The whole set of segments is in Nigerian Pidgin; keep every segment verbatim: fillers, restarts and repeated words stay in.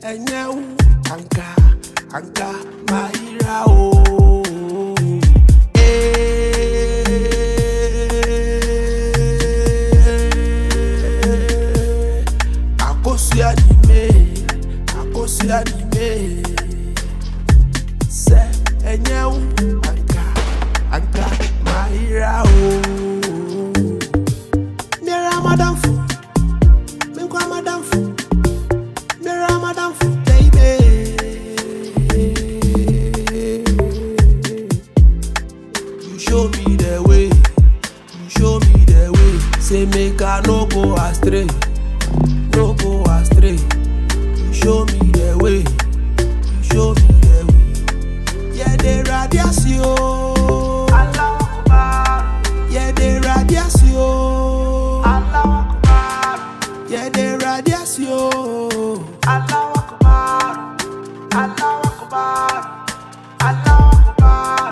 enyew anka anka mahira o eh akosi anime akosi anime se enyew anka anka mahira o mera madam fu me kwa madam fu mera madam fu baby you show me the way you show me the way say make I no go astray no go astray you show me the way you show me the way yeah the radiation Allah Akbar yeah the radiation Allah Akbar yeah the radiation Allah Akbar Allah Akbar Allah Akbar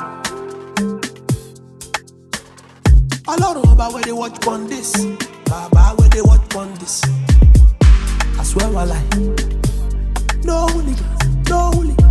Aloro Baba where they watch on this Baba where they watch on this I swear I lie no hooligan no hooligan